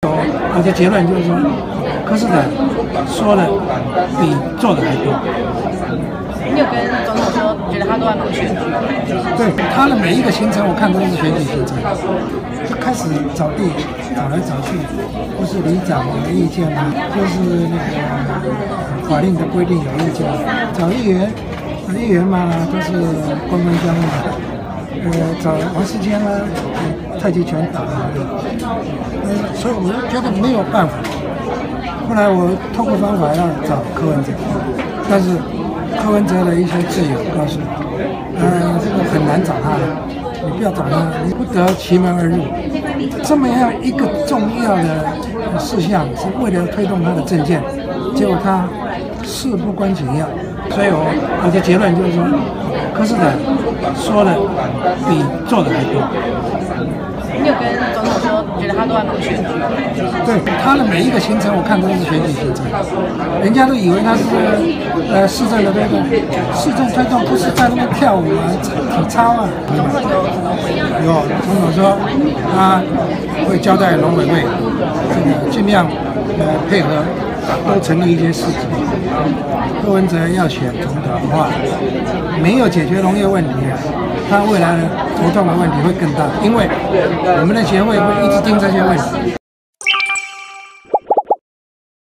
我的结论就是说，柯市长说的比做的还多。 你有跟总统说，觉得他都在忙选举？ 对，他的每一个行程，我看都是选举行程，就开始找地，找来找去，或是里长有意见啊，就是那个法令的规定有意见，找议员嘛都是官官相护的。找王世坚啦，太极拳打的，所以我就觉得没有办法。后来我透过方法要找柯文哲，但是柯文哲的一些挚友告诉我，这个很难找他的，你不要找他，你不得其门而入。这么样一个重要的事项，是为了推动他的政见，结果他事不关己要，所以我的结论就是说，柯市长说的比做的还多。 你有跟总统说，觉得他都在忙选举？ 对，他的每一个行程，我看都是选举行程，人家都以为他是市政的推动，市政推动不是在那边跳舞啊、体操啊。有总统说他会交代农委会，这个尽量配合，都成立一些事情。柯文哲要选总统的话，没有解决农业问题啊，他未来的头痛的问题会更大，因为我们的协会会一直盯这些问题。